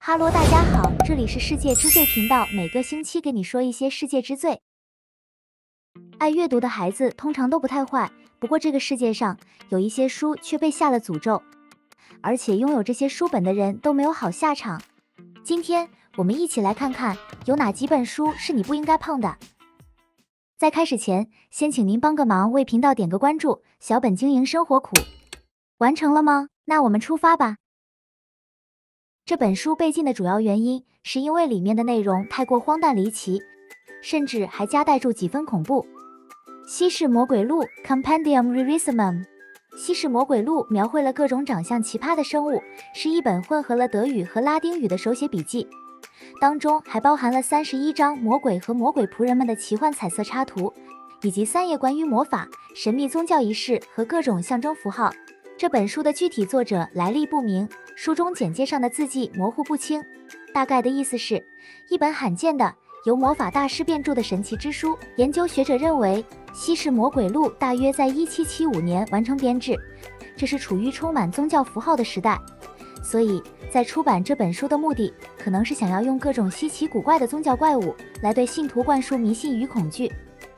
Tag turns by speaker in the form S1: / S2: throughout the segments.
S1: 哈喽，大家好，这里是世界之最频道，每个星期给你说一些世界之最。爱阅读的孩子通常都不太坏，不过这个世界上有一些书却被下了诅咒，而且拥有这些书本的人都没有好下场。今天我们一起来看看有哪几本书是你不应该碰的。在开始前，先请您帮个忙，为频道点个关注。小本经营生活苦，完成了吗？那我们出发吧。这本书被禁的主要原因是因为里面的内容太过荒诞离奇，甚至还夹带住几分恐怖。西式魔鬼录 Compendium Rerismum， 西式魔鬼录描绘了各种长相奇葩的生物，是一本混合了德语和拉丁语的手写笔记，当中还包含了31张魔鬼和魔鬼仆人们的奇幻彩色插图，以及3页关于魔法、神秘宗教仪式和各种象征符号。这本书的具体作者来历不明，书中简介上的字迹模糊不清，大概的意思是一本罕见的由魔法大师编著的神奇之书。研究学者认为，西式魔鬼录大约在1775年完成编制，这是处于充满宗教符号的时代，所以在出版这本书的目的可能是想要用各种稀奇古怪的宗教怪物来对信徒灌输迷信与恐惧。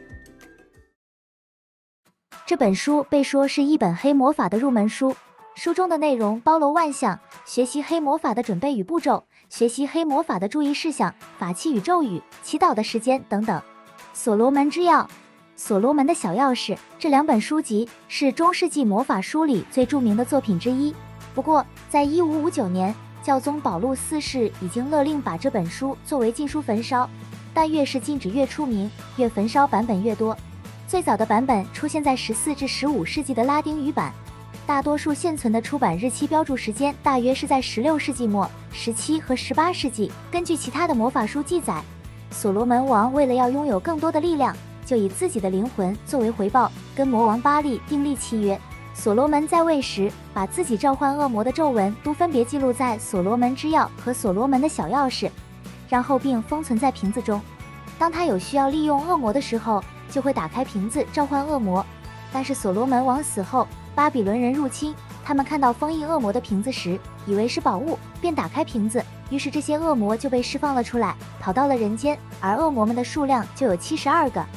S1: 这本书被说是一本黑魔法的入门书，书中的内容包罗万象，学习黑魔法的准备与步骤，学习黑魔法的注意事项，法器与咒语，祈祷的时间等等。所罗门之钥、所罗门的小钥匙，这2本书籍是中世纪魔法书里最著名的作品之一。不过，在1559年，教宗保禄4世已经勒令把这本书作为禁书焚烧，但越是禁止越出名，越焚烧版本越多。最早的版本出现在14至15世纪的拉丁语版，大多数现存的出版日期标注时间大约是在16世纪末、17和18世纪。根据其他的魔法书记载，所罗门王为了要拥有更多的力量，就以自己的灵魂作为回报，跟魔王巴力订立契约。所罗门在位时，把自己召唤恶魔的咒文都分别记录在所罗门之钥和所罗门的小钥匙，然后并封存在瓶子中。当他有需要利用恶魔的时候，就会打开瓶子召唤恶魔。但是所罗门王死后，巴比伦人入侵，他们看到封印恶魔的瓶子时，以为是宝物，便打开瓶子，于是这些恶魔就被释放了出来，跑到了人间，而恶魔们的数量就有72个。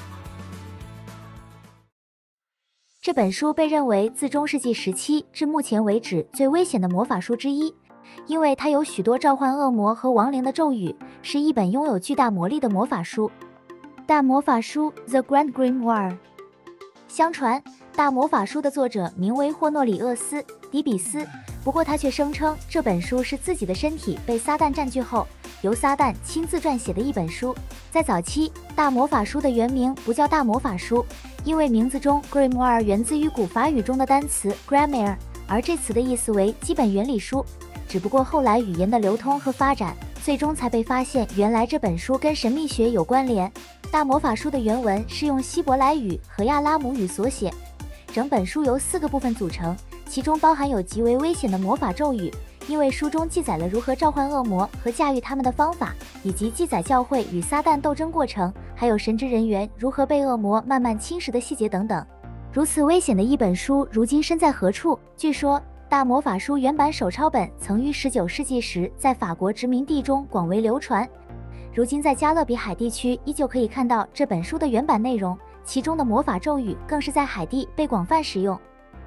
S1: 这本书被认为自中世纪17至目前为止最危险的魔法书之一，因为它有许多召唤恶魔和亡灵的咒语，是一本拥有巨大魔力的魔法书。大魔法书 The Grand Grimoire。 相传大魔法书的作者名为霍诺里厄斯·迪比斯，不过他却声称这本书是自己的身体被撒旦占据后，由撒旦亲自撰写的一本书。在早期，大魔法书的原名不叫大魔法书，因为名字中 Grimoire 源自于古法语中的单词 Grammaire， 而这词的意思为基本原理书。只不过后来语言的流通和发展，最终才被发现原来这本书跟神秘学有关联。大魔法书的原文是用希伯来语和亚拉姆语所写，整本书由4个部分组成，其中包含有极为危险的魔法咒语，因为书中记载了如何召唤恶魔和驾驭他们的方法，以及记载教会与撒旦斗争过程，还有神职人员如何被恶魔慢慢侵蚀的细节等等。如此危险的一本书，如今身在何处？据说大魔法书原版手抄本曾于19世纪时在法国殖民地中广为流传，如今在加勒比海地区依旧可以看到这本书的原版内容，其中的魔法咒语更是在海地被广泛使用。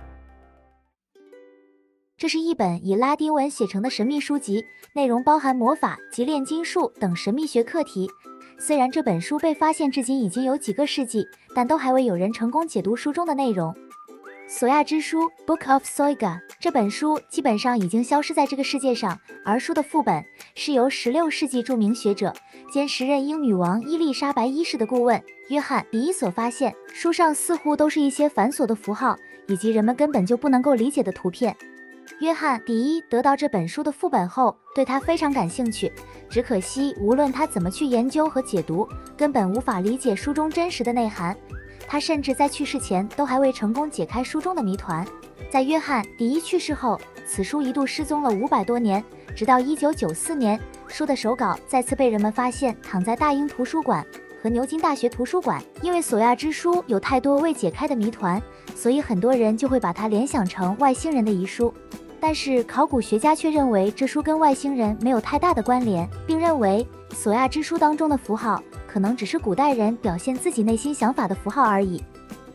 S1: 这是一本以拉丁文写成的神秘书籍，内容包含魔法及炼金术等神秘学课题。虽然这本书被发现至今已经有几个世纪，但都还未有人成功解读书中的内容。索亚之书 Book of Soyga， 这本书基本上已经消失在这个世界上，而书的副本是由16世纪著名学者兼时任英女王伊丽莎白一世的顾问约翰第一所发现，书上似乎都是一些繁琐的符号，以及人们根本就不能够理解的图片。约翰第一得到这本书的副本后，对它非常感兴趣，只可惜无论他怎么去研究和解读，根本无法理解书中真实的内涵。他甚至在去世前都还未成功解开书中的谜团。在约翰第一去世后，此书一度失踪了500多年，直到1994年，书的手稿再次被人们发现躺在大英图书馆和牛津大学图书馆。因为索亚之书有太多未解开的谜团，所以很多人就会把它联想成外星人的遗书。 但是考古学家却认为这书跟外星人没有太大的关联，并认为索亚之书当中的符号可能只是古代人表现自己内心想法的符号而已。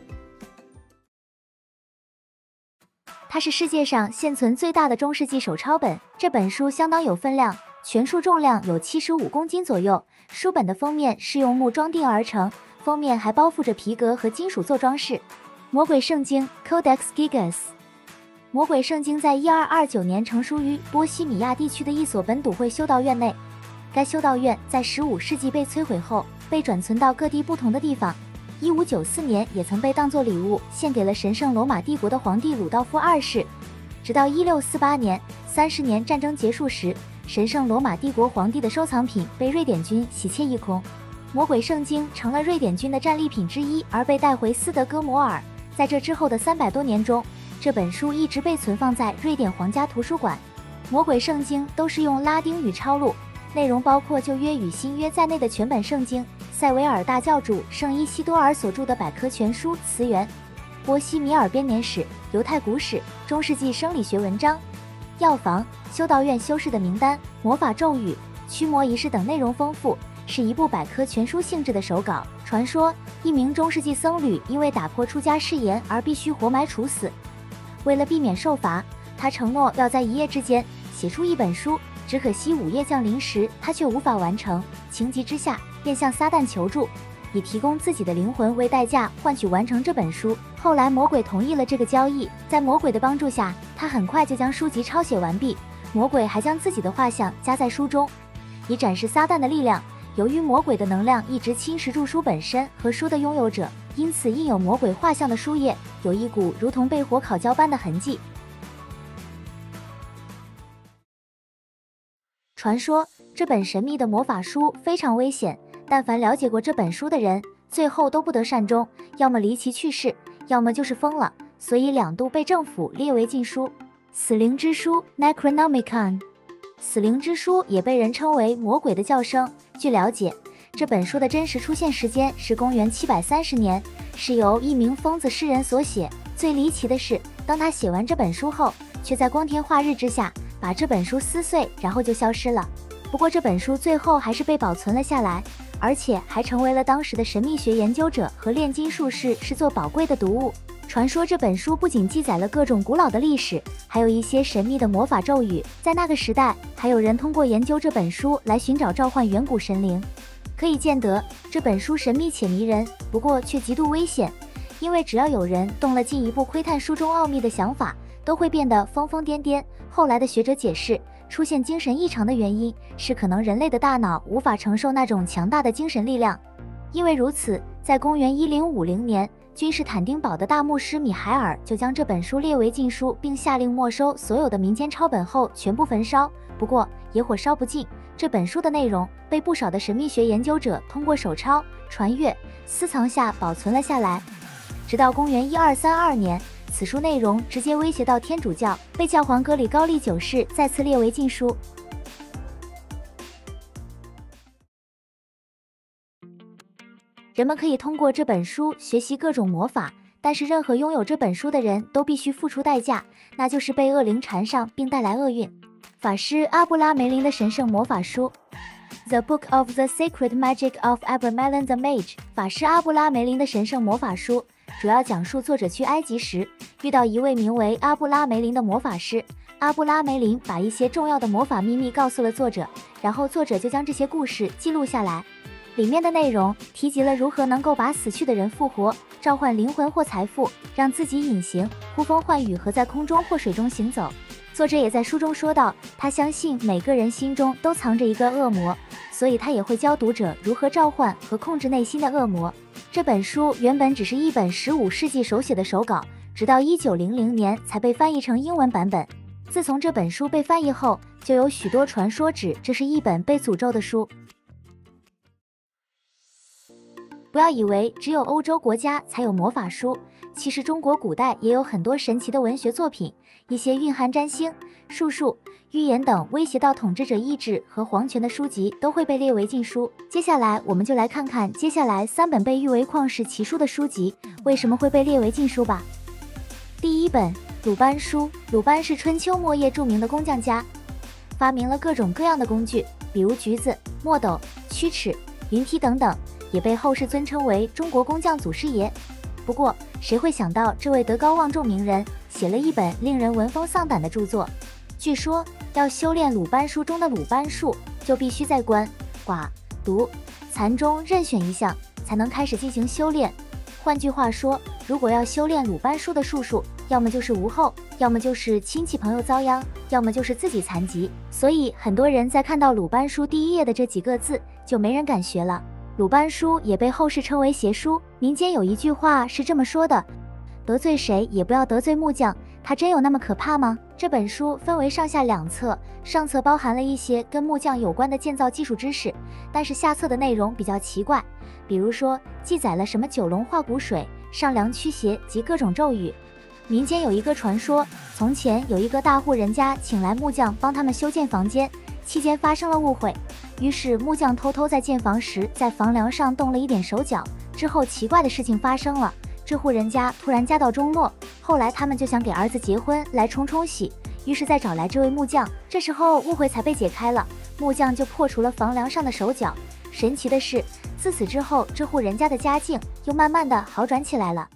S1: 它是世界上现存最大的中世纪手抄本，这本书相当有分量，全书重量有75公斤左右。书本的封面是用木装订而成，封面还包覆着皮革和金属做装饰。魔鬼圣经 Codex Gigas。魔鬼圣经在1229年成书于波西米亚地区的一所本笃会修道院内。该修道院在15世纪被摧毁后，被转存到各地不同的地方。1594年也曾被当作礼物献给了神圣罗马帝国的皇帝鲁道夫二世。直到1648年，30年战争结束时，神圣罗马帝国皇帝的收藏品被瑞典军洗窃一空，魔鬼圣经成了瑞典军的战利品之一，而被带回斯德哥摩尔。在这之后的300多年中，这本书一直被存放在瑞典皇家图书馆。魔鬼圣经都是用拉丁语抄录，内容包括旧约与新约在内的全本圣经，塞维尔大教主圣伊西多尔所著的百科全书词源，波西米尔编年史、犹太古史、中世纪生理学文章、药房、修道院修士的名单、魔法咒语、驱魔仪式等，内容丰富，是一部百科全书性质的手稿。传说一名中世纪僧侣因为打破出家誓言而必须活埋处死，为了避免受罚，他承诺要在1夜之间写出一本书，只可惜午夜降临时他却无法完成，情急之下便向撒旦求助，以提供自己的灵魂为代价换取完成这本书。后来魔鬼同意了这个交易，在魔鬼的帮助下，他很快就将书籍抄写完毕。魔鬼还将自己的画像加在书中，以展示撒旦的力量。由于魔鬼的能量一直侵蚀住书本身和书的拥有者，因此印有魔鬼画像的书页有一股如同被火烤焦般的痕迹。传说这本神秘的魔法书非常危险，但凡了解过这本书的人，最后都不得善终，要么离奇去世，要么就是疯了，所以2度被政府列为禁书。死灵之书 Necronomicon。 死灵之书也被人称为魔鬼的叫声。据了解，这本书的真实出现时间是公元730年，是由一名疯子诗人所写。最离奇的是，当他写完这本书后，却在光天化日之下把这本书撕碎，然后就消失了。不过这本书最后还是被保存了下来，而且还成为了当时的神秘学研究者和炼金术士视作宝贵的读物。传说这本书不仅记载了各种古老的历史，还有一些神秘的魔法咒语。在那个时代，还有人通过研究这本书来寻找召唤远古神灵。可以见得这本书神秘且迷人，不过却极度危险，因为只要有人动了进一步窥探书中奥秘的想法，都会变得疯疯癫癫。后来的学者解释，出现精神异常的原因是可能人类的大脑无法承受那种强大的精神力量。因为如此，在公元1050年，君士坦丁堡的大牧师米海尔就将这本书列为禁书，并下令没收所有的民间抄本后全部焚烧。不过野火烧不尽，这本书的内容被不少的神秘学研究者通过手抄、传阅、私藏下保存了下来。直到公元1232年，此书内容直接威胁到天主教，被教皇格里高利9世再次列为禁书。人们可以通过这本书学习各种魔法，但是任何拥有这本书的人都必须付出代价，那就是被恶灵缠上并带来厄运。法师阿布拉梅林的神圣魔法书 The Book of the Sacred Magic of Abramelin the Mage。 法师阿布拉梅林的神圣魔法书主要讲述作者去埃及时遇到一位名为阿布拉梅林的魔法师，阿布拉梅林把一些重要的魔法秘密告诉了作者，然后作者就将这些故事记录下来。里面的内容提及了如何能够把死去的人复活，召唤灵魂或财富，让自己隐形、呼风唤雨和在空中或水中行走。作者也在书中说到，他相信每个人心中都藏着一个恶魔，所以他也会教读者如何召唤和控制内心的恶魔。这本书原本只是一本15世纪手写的手稿，直到1900年才被翻译成英文版本。自从这本书被翻译后，就有许多传说指这是一本被诅咒的书。不要以为只有欧洲国家才有魔法书，其实中国古代也有很多神奇的文学作品，一些蕴含占星、术数、预言等威胁到统治者意志和皇权的书籍都会被列为禁书。接下来我们就来看看接下来3本被誉为旷世奇书的书籍为什么会被列为禁书吧。第一本鲁班书，鲁班是春秋末叶著名的工匠家，发明了各种各样的工具，比如橘子、墨斗、曲尺、云梯等等，也被后世尊称为中国工匠祖师爷。不过，谁会想到这位德高望重名人写了一本令人闻风丧胆的著作？据说要修炼鲁班书中的鲁班术，就必须在官、寡、读、残中任选一项，才能开始进行修炼。换句话说，如果要修炼鲁班书的术数，要么就是无后，要么就是亲戚朋友遭殃，要么就是自己残疾。所以很多人在看到鲁班书第一页的这几个字，就没人敢学了。鲁班书也被后世称为邪书。民间有一句话是这么说的：得罪谁也不要得罪木匠，他真有那么可怕吗？这本书分为上下两册，上册包含了一些跟木匠有关的建造技术知识，但是下册的内容比较奇怪，比如说记载了什么九龙化骨水、上梁驱邪及各种咒语。民间有一个传说，从前有一个大户人家请来木匠帮他们修建房间，期间发生了误会，于是木匠偷偷在建房时在房梁上动了一点手脚，之后奇怪的事情发生了，这户人家突然家道中落，后来他们就想给儿子结婚来冲冲喜，于是再找来这位木匠，这时候误会才被解开了，木匠就破除了房梁上的手脚。神奇的是，自此之后这户人家的家境又慢慢的好转起来了。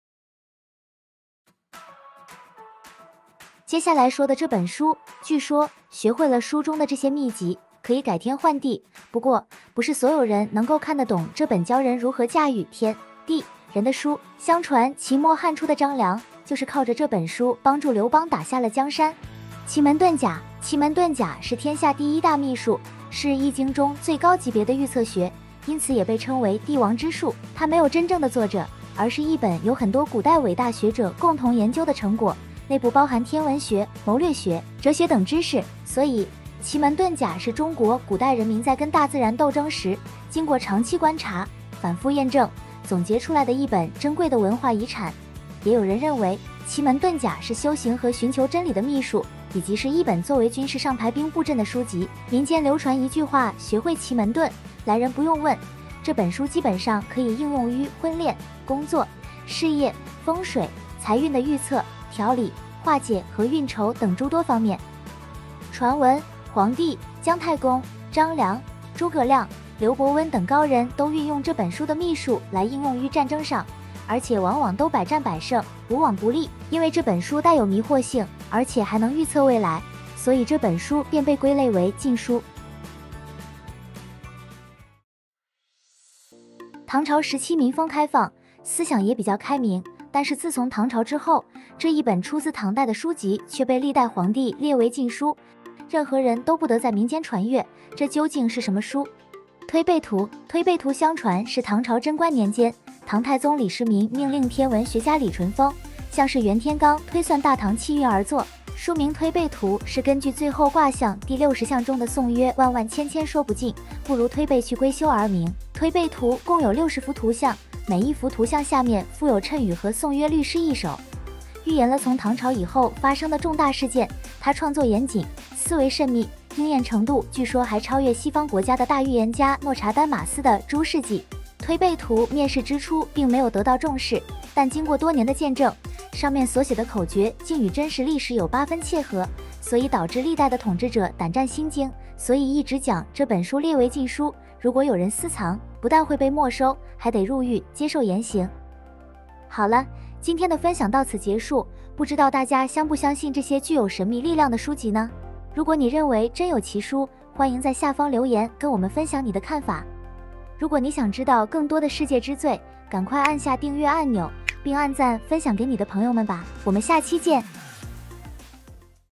S1: 接下来说的这本书，据说学会了书中的这些秘籍，可以改天换地。不过，不是所有人能够看得懂这本教人如何驾驭天地人的书。相传秦末汉初的张良，就是靠着这本书帮助刘邦打下了江山。奇门遁甲，奇门遁甲是天下第一大秘术，是易经中最高级别的预测学，因此也被称为帝王之术。它没有真正的作者，而是一本有很多古代伟大学者共同研究的成果。内部包含天文学、谋略学、哲学等知识，所以奇门遁甲是中国古代人民在跟大自然斗争时，经过长期观察、反复验证，总结出来的一本珍贵的文化遗产。也有人认为，奇门遁甲是修行和寻求真理的秘术，以及是一本作为军事上排兵布阵的书籍。民间流传一句话：学会奇门遁，来人不用问。这本书基本上可以应用于婚恋、工作、事业、风水、财运的预测、调理、化解和运筹等诸多方面。传闻皇帝、姜太公、张良、诸葛亮、刘伯温等高人都运用这本书的秘术来应用于战争上，而且往往都百战百胜，无往不利。因为这本书带有迷惑性，而且还能预测未来，所以这本书便被归类为禁书。唐朝时期民风开放，思想也比较开明，但是自从唐朝之后，这一本出自唐代的书籍却被历代皇帝列为禁书，任何人都不得在民间传阅。这究竟是什么书？推背图。推背图相传是唐朝贞观年间，唐太宗李世民命令天文学家李淳风、像是袁天罡推算大唐气运而作。书名推背图是根据最后卦象第60象中的颂曰万万千千说不尽，不如推背去归修而名。推背图共有60幅图像，每一幅图像下面附有谶语和颂曰律诗一首，预言了从唐朝以后发生的重大事件。他创作严谨，思维慎密，应验程度据说还超越西方国家的大预言家诺查丹马斯的《诸世纪》。推背图面世之初并没有得到重视，但经过多年的见证，上面所写的口诀竟与真实历史有8分切合，所以导致历代的统治者胆战心惊，所以一直讲这本书列为禁书。如果有人私藏，不但会被没收，还得入狱接受严刑。好了，今天的分享到此结束，不知道大家相不相信这些具有神秘力量的书籍呢？如果你认为真有其书，欢迎在下方留言跟我们分享你的看法。如果你想知道更多的世界之最，赶快按下订阅按钮，并按赞分享给你的朋友们吧。我们下期见。